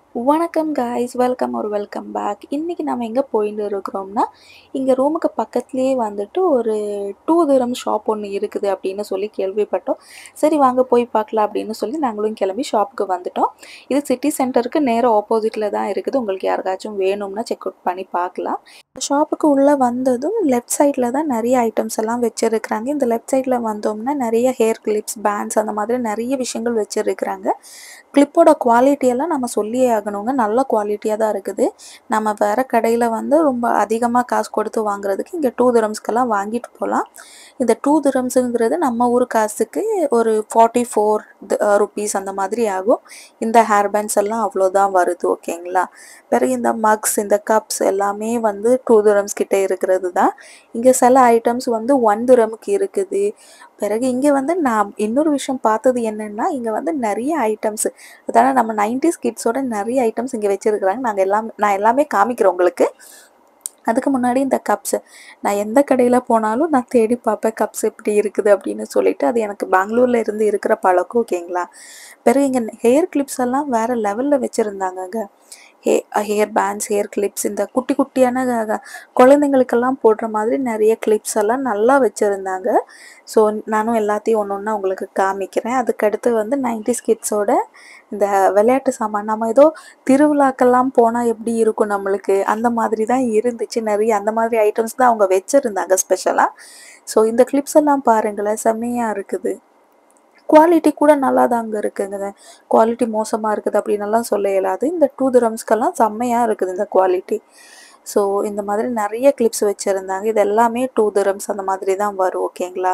வணக்கம் guys, welcome back. இன்னைக்கு நாம எங்கே போயிட்டு இருக்கிறோம்னா, இங்கே ரூமுக்கு பக்கத்துலேயே வந்துட்டு ஒரு 2 திரம் ஷாப் ஒன்று இருக்குது அப்படின்னு சொல்லி கேள்விப்பட்டோம். சரி வாங்க போய் பார்க்கலாம் அப்படின்னு சொல்லி நாங்களும் கிளம்பி ஷாப்புக்கு வந்துட்டோம். இது சிட்டி சென்டருக்கு நேராக ஆப்போசிட்டில் தான் இருக்குது. உங்களுக்கு யாருக்காச்சும் வேணும்னா செக் அவுட் பண்ணி பார்க்கலாம். ஷாப்புக்கு உள்ளே வந்ததும் லெஃப்ட் சைடில் தான் நிறைய ஐட்டம்ஸ் எல்லாம் வச்சுருக்குறாங்க. இந்த லெஃப்ட் சைடில் வந்தோம்னா நிறைய ஹேர் கிளிப்ஸ், பேண்ட்ஸ் அந்த மாதிரி நிறைய விஷயங்கள் வச்சுருக்குறாங்க. கிளிப்போட குவாலிட்டியெல்லாம் நம்ம சொல்லியே ஆகணுங்க. நல்ல குவாலிட்டியாக தான் இருக்குது. நம்ம வேறு கடையில் வந்து ரொம்ப அதிகமாக காசு கொடுத்து வாங்குறதுக்கு இங்கே 2 திரம்ஸ்க்கெல்லாம் வாங்கிட்டு போகலாம். இந்த 2 திரம்ஸுங்கிறது நம்ம ஊர் காசுக்கு ஒரு 44 ருபீஸ் அந்த மாதிரி ஆகும். இந்த ஹேர் பேண்ட்ஸ் எல்லாம் அவ்வளோதான் வருது. ஓகேங்களா. பிறகு இந்த மக்ஸ், இந்த கப்ஸ் எல்லாமே வந்து 2 திரம்ஸ் கிட்டே இருக்கிறது தான். இங்கே சில ஐட்டம்ஸ் வந்து 1 திரமுக்கு இருக்குது. பிறகு இங்கே வந்து நான் இன்னொரு விஷயம் பார்த்தது என்னென்னா, இங்கே வந்து நிறைய ஐட்டம்ஸ், அதாவது நம்ம 90s கிட்ஸோட நிறைய ஐட்டம்ஸ் இங்கே வச்சுருக்குறாங்க. நான் எல்லாமே காமிக்கிறேன் உங்களுக்கு. அதுக்கு முன்னாடி இந்த கப்ஸு, நான் எந்த கடையில் போனாலும் நான் தேடி பார்ப்பேன் கப்ஸ் எப்படி இருக்குது அப்படின்னு சொல்லிட்டு. அது எனக்கு பெங்களூரில் இருந்து இருக்கிற பழக்கம். ஓகேங்களா. பிறகு இங்கே ஹேர் கிளிப்ஸ் எல்லாம் வேறு லெவலில் வச்சுருந்தாங்கங்க. ஹேர் பேண்ட்ஸ், ஹேர் கிளிப்ஸ், இந்த குட்டி குட்டியான குழந்தைங்களுக்கெல்லாம் போடுற மாதிரி நிறைய கிளிப்ஸ் எல்லாம் நல்லா வச்சுருந்தாங்க. ஸோ நானும் எல்லாத்தையும் ஒன்று ஒன்றா உங்களுக்கு காமிக்கிறேன். அதுக்கடுத்து வந்து 90s கிட்ஸோட இந்த விளையாட்டு சாமான், நம்ம ஏதோ திருவிழாக்கெல்லாம் போனால் எப்படி இருக்கும் நம்மளுக்கு, அந்த மாதிரி தான் இருந்துச்சு. நிறைய அந்த மாதிரி ஐட்டம்ஸ் தான் அவங்க வச்சுருந்தாங்க ஸ்பெஷலாக. ஸோ இந்த கிளிப்ஸ் எல்லாம் பாருங்களேன், செம்மையாக இருக்குது. குவாலிட்டி கூட நல்லா தாங்க இருக்குங்க. குவாலிட்டி மோசமாக இருக்குது அப்படின்னலாம் சொல்ல இயலாது. இந்த 2 திரம்ஸ்க்கெல்லாம் செம்மையாக இருக்குது இந்த குவாலிட்டி. ஸோ இந்த மாதிரி நிறைய கிளிப்ஸ் வச்சுருந்தாங்க. இது எல்லாமே 2 திரம்ஸ் அந்த மாதிரி தான் வரும். ஓகேங்களா.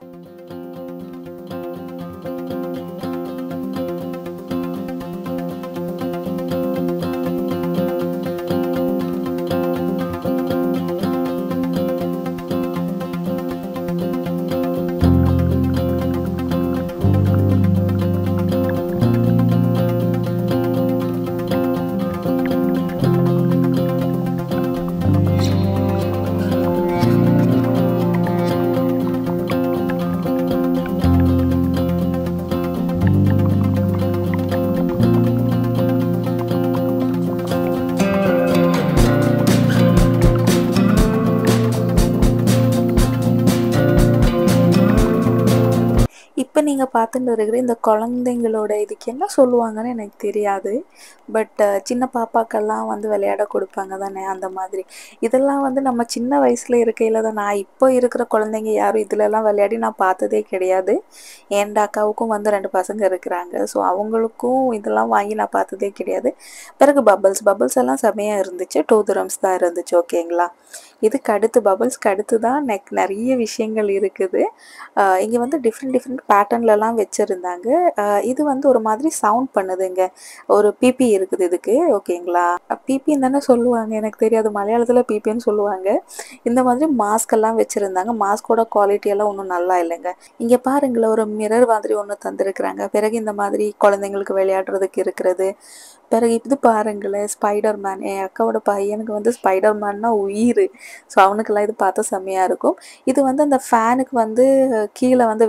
இப்போ நீங்கள் பார்த்துட்டு இருக்கிற இந்த குழந்தைங்களோட இதுக்கு என்ன சொல்லுவாங்கன்னு எனக்கு தெரியாது. பட் சின்ன பாப்பாக்கெல்லாம் வந்து விளையாட கொடுப்பாங்க தானே, அந்த மாதிரி. இதெல்லாம் வந்து நம்ம சின்ன வயசில் இருக்கையில் தான். நான் இப்போ இருக்கிற குழந்தைங்க யாரும் இதிலெல்லாம் விளையாடி நான் பார்த்ததே கிடையாது. என் அக்காவுக்கும் வந்து 2 பசங்க இருக்கிறாங்க. ஸோ அவங்களுக்கும் இதெல்லாம் வாங்கி நான் பார்த்ததே கிடையாது. பிறகு பபிள்ஸ் எல்லாம் செமையாக இருந்துச்சு. 2 திரம்ஸ் தான் இருந்துச்சு. ஓகேங்களா. இதுக்கு அடுத்து பபிள்ஸ்க்கு அடுத்து தான் நிறைய விஷயங்கள் இருக்குது. இங்கே வந்து டிஃப்ரெண்ட் பேட்டர்ன்லலாம் வச்சுருந்தாங்க. இது வந்து ஒரு மாதிரி சவுண்ட் பண்ணுதுங்க. ஒரு பிபி இருக்குது இதுக்கு. ஓகேங்களா. பிபின்னு தானே சொல்லுவாங்க, எனக்கு தெரியாது. மலையாளத்தில் பிபின்னு சொல்லுவாங்க. இந்த மாதிரி மாஸ்க் எல்லாம் வச்சுருந்தாங்க. மாஸ்கோட குவாலிட்டி எல்லாம் ஒன்றும் நல்லா இல்லைங்க. இங்கே பாருங்களேன், ஒரு மிரர் மாதிரி ஒன்று தந்துருக்குறாங்க. பிறகு இந்த மாதிரி குழந்தைங்களுக்கு விளையாடுறதுக்கு இருக்கிறது. பிறகு இது பாருங்களேன், ஸ்பைடர்மேன். என் அக்காவோட பையனுக்கு வந்து ஸ்பைடர்மேன்னா உயிர். ஸோ அவனுக்கெல்லாம் இது பார்த்தா செம்மையாக இருக்கும். இது வந்து அந்த ஃபேனுக்கு வந்து கீழே வந்து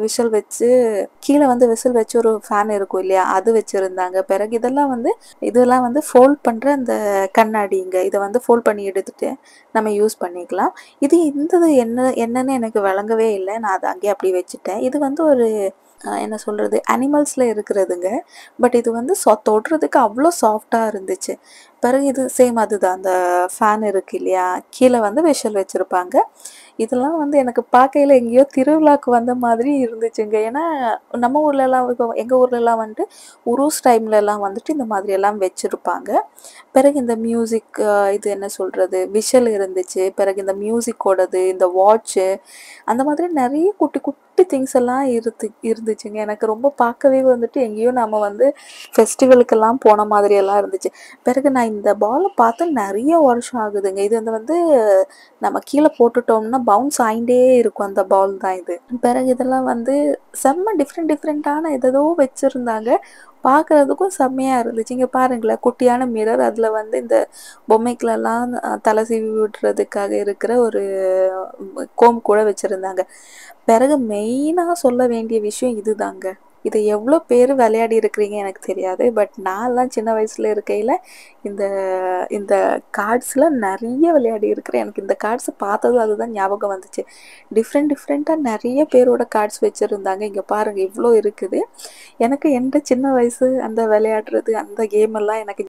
விசில் வச்சு ஒரு ஃபேன் இருக்கும் இல்லையா, அது வச்சுருந்தாங்க. பிறகு இதெல்லாம் வந்து ஃபோல்ட் பண்ணுற அந்த கண்ணாடிங்க. இதை வந்து ஃபோல்ட் பண்ணி எடுத்துகிட்டு நம்ம யூஸ் பண்ணிக்கலாம். இது என்னன்னு எனக்கு விளங்கவே இல்லை. நான் அதை அங்கேயே அப்படி வச்சுட்டேன். இது வந்து ஒரு என்ன சொல்கிறது, அனிமல்ஸில் இருக்கிறதுங்க. பட் இது வந்து தொடுறதுக்கு அவ்வளோ சாஃப்டாக இருந்துச்சு. பிறகு இது சேம் அதுதான், அந்த ஃபேன் இருக்குது இல்லையா, கீழே வந்து விஷல் வச்சுருப்பாங்க. இதெல்லாம் வந்து எனக்கு பார்க்கையில் எங்கேயோ திருவிழாவுக்கு வந்த மாதிரி இருந்துச்சுங்க. ஏன்னா நம்ம ஊர்லலாம், இப்போ எங்கள் ஊர்லலாம் வந்துட்டு உருஸ் டைம்லலாம் வந்துட்டு இந்த மாதிரியெல்லாம் வச்சுருப்பாங்க. பிறகு இந்த மியூசிக், இது என்ன சொல்கிறது, விஷல் இருந்துச்சு. பிறகு இந்த மியூசிக்கோடது, இந்த வாட்ச்சு, அந்த மாதிரி நிறைய குட்டி குட்டி திங்ஸ் எல்லாம் இருந்துச்சுங்க. எனக்கு ரொம்ப பார்க்கவே வந்துட்டு எங்கேயோ நம்ம வந்து ஃபெஸ்டிவலுக்கெல்லாம் போன மாதிரியெல்லாம் இருந்துச்சு. பிறகு நான் இந்த பாலை பார்த்து நிறைய வருஷம் ஆகுதுங்க. இது வந்து நம்ம கீழே போட்டுட்டோம்னா பவுன்ஸ் ஆகிட்டே இருக்கும், அந்த பால் தான் இது. பிறகு இதெல்லாம் வந்து செம்ம டிஃப்ரெண்ட்டான ஏதோ வச்சுருந்தாங்க. பார்க்குறதுக்கும் செம்மையாக இருந்துச்சு. இங்கே பாருங்களேன், குட்டியான மிரர், அதில் வந்து இந்த பொம்மைகளெல்லாம் தலை சீவி விடுறதுக்காக இருக்கிற ஒரு கோம் கூட வச்சுருந்தாங்க. பிறகு மெயினாக சொல்ல வேண்டிய விஷயம் இதுதாங்க. இதை எவ்வளோ பேர் விளையாடி இருக்கிறீங்க எனக்கு தெரியாது. பட் நான்லாம் சின்ன வயசில் இருக்கையில் இந்த இந்த கார்ட்ஸில் நிறைய விளையாடி இருக்கிறேன். எனக்கு இந்த கார்ட்ஸ் பார்த்ததும் அதுதான் ஞாபகம் வந்துச்சு. டிஃப்ரெண்ட்டாக நிறைய பேரோட கார்ட்ஸ் வச்சுருந்தாங்க. இங்கே பாருங்கள் இவ்வளோ இருக்குது. எனக்கு எந்த சின்ன வயசு அந்த விளையாடுறது அந்த கேம் எல்லாம் எனக்கு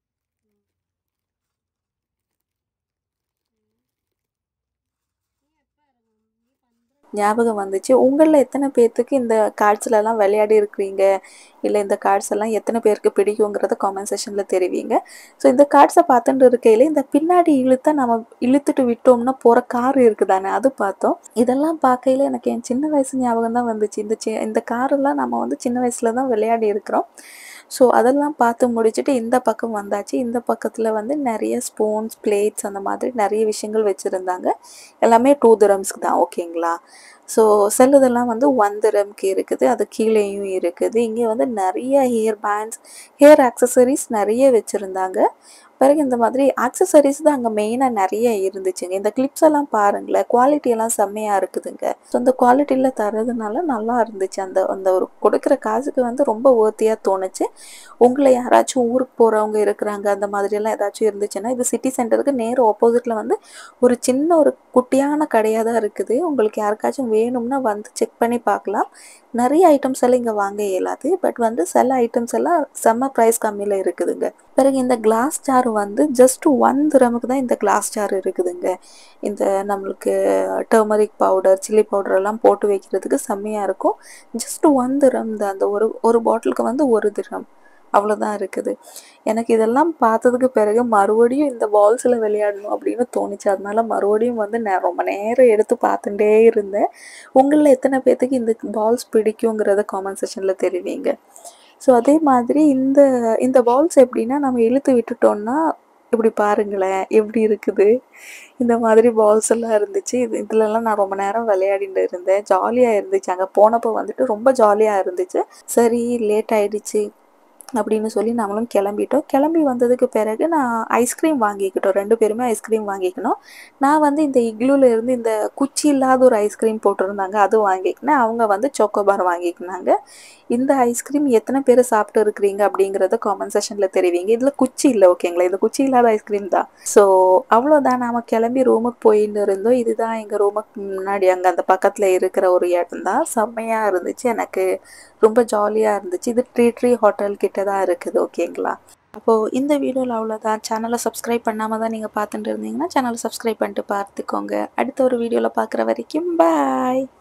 ஞாபகம் வந்துச்சு. உங்களில் எத்தனை பேர்த்துக்கு இந்த கார்ட்ஸ்லலாம் விளையாடி இருக்கிறீங்க, இல்லை இந்த கார்ட்ஸ் எல்லாம் எத்தனை பேருக்கு பிடிக்குங்கிறத காமெண்ட் செக்ஷனில் தெரிவிங்க. ஸோ இந்த கார்ட்ஸை பார்த்துட்டு இருக்கையில் இந்த பின்னாடி நம்ம இழுத்துட்டு விட்டோம்னா போகிற கார் இருக்குதானே, அது பார்த்தோம். இதெல்லாம் பார்க்கையில் எனக்கு என் சின்ன வயசு ஞாபகம் தான் வந்துச்சு. இந்த காரெல்லாம் நம்ம வந்து சின்ன வயசில் தான் விளையாடி இருக்கிறோம். ஸோ அதெல்லாம் பார்த்து முடிச்சுட்டு இந்த பக்கம் வந்தாச்சு. இந்த பக்கத்தில் வந்து நிறைய ஸ்பூன்ஸ், பிளேட்ஸ் அந்த மாதிரி நிறைய விஷயங்கள் வச்சுருந்தாங்க. எல்லாமே 2 திரம்ஸ்க்கு தான், ஓகேங்களா. ஸோ சிலதெல்லாம் வந்து 1 திரம்க்கு இருக்குது, அது கீழேயும் இருக்குது. இங்கே வந்து நிறைய ஹேர் பேண்ட்ஸ், ஹேர் ஆக்சசரிஸ் நிறைய வச்சுருந்தாங்க. பிறகு இந்த மாதிரி ஆக்சசரிஸ் தான் அங்கே மெயினாக நிறைய இருந்துச்சுங்க. இந்த கிளிப்ஸ் எல்லாம் பாருங்களேன், குவாலிட்டி எல்லாம் செம்மையாக இருக்குதுங்க. ஸோ அந்த குவாலிட்டியில் தரதுனால நல்லா இருந்துச்சு. அந்த அந்த ஒரு கொடுக்குற காசுக்கு வந்து ரொம்ப ஒர்த்தியாக தோணுச்சு. உங்களை யாராச்சும் ஊருக்கு போகிறவங்க இருக்கிறாங்க, அந்த மாதிரியெல்லாம் ஏதாச்சும் இருந்துச்சுன்னா, இது சிட்டி சென்டருக்கு நேர் ஆப்போசிட்டில் வந்து ஒரு சின்ன ஒரு குட்டியான கடையாக தான் இருக்குது. உங்களுக்கு யாருக்காச்சும் வேணும்னா வந்து செக் பண்ணி பார்க்கலாம். நிறைய ஐட்டம்ஸ் எல்லாம் இங்கே வாங்க இயலாது. பட் வந்து சில ஐட்டம்ஸ் எல்லாம் செம்ம ப்ரைஸ் கம்மியில் இருக்குதுங்க. பிறகு இந்த கிளாஸ் ஜார் வந்து ஜஸ்ட் 1 திரமுக்கு தான் இந்த கிளாஸ் ஜார் இருக்குதுங்க. இந்த நம்மளுக்கு டர்மரிக் பவுடர், சில்லி பவுடர் எல்லாம் போட்டு வைக்கிறதுக்கு செம்மையாக இருக்கும். ஜஸ்ட் 1 திரம் தான். அந்த ஒரு பாட்டிலுக்கு வந்து 1 திரம், அவ்வளோதான் இருக்குது. எனக்கு இதெல்லாம் பார்த்ததுக்கு பிறகு மறுபடியும் இந்த பால்ஸில் விளையாடணும் அப்படின்னு தோணுச்சு. அதனால மறுபடியும் வந்து நான் ரொம்ப நேரம் எடுத்து பார்த்துட்டே இருந்தேன். உங்களில் எத்தனை பேர்த்துக்கு இந்த பால்ஸ் பிடிக்குங்கிறத காமெண்ட் செக்ஷனில் தெரிவிங்க. ஸோ அதே மாதிரி இந்த இந்த பால்ஸ் எப்படின்னா, நம்ம இழுத்து விட்டுட்டோம்னா இப்படி பாருங்களேன் எப்படி இருக்குது. இந்த மாதிரி பால்ஸ் எல்லாம் இருந்துச்சு. இதுலலாம் நான் ரொம்ப நேரம் விளையாடிட்டு இருந்தேன். ஜாலியாக இருந்துச்சு. அங்கே போனப்போ வந்துட்டு ரொம்ப ஜாலியாக இருந்துச்சு. சரி, லேட் ஆயிடுச்சு அப்படின்னு சொல்லி நம்மளும் கிளம்பிட்டோம். கிளம்பி வந்ததுக்கு பிறகு நான் ஐஸ்கிரீம் வாங்கிக்கிட்டோம். 2 பேருமே ஐஸ்கிரீம் வாங்கிக்கணும். நான் வந்து இந்த இக்லூல இருந்து இந்த குச்சி இல்லாத ஒரு ஐஸ்கிரீம் போட்டிருந்தாங்க, அது வாங்கிக்கினேன். அவங்க வந்து சோக்கோபார் வாங்கிக்கினாங்க. இந்த ஐஸ்கிரீம் எத்தனை பேர் சாப்பிட்டு இருக்கிறீங்க அப்படிங்கிறத காமெண்ட் செக்ஷனில் தெரிவிங்க. இதில் குச்சி இல்லை, ஓகேங்களா. இது குச்சி இல்லாத ஐஸ்கிரீம் தான். ஸோ அவ்வளோதான், நாம் கிளம்பி ரூமுக்கு போயின்னு இருந்தோம். இதுதான் எங்கள் ரூமுக்கு முன்னாடி அங்கே அந்த பக்கத்தில் இருக்கிற ஒரு இடம் தான். செம்மையாக இருந்துச்சு, எனக்கு ரொம்ப ஜாலியாக இருந்துச்சு. இது ட்ரீ ஹோட்டல் கிட்ட தான் இருக்குது, ஓகேங்களா. அப்போது இந்த வீடியோவில் அவ்வளோதான். சேனலை சப்ஸ்கிரைப் பண்ணாமல் தான் நீங்கள் பார்த்துட்டு இருந்தீங்கன்னா சேனலை சப்ஸ்கிரைப் பண்ணிட்டு பார்த்துக்கோங்க. அடுத்த ஒரு வீடியோவில் பார்க்குற வரைக்கும் பாய்.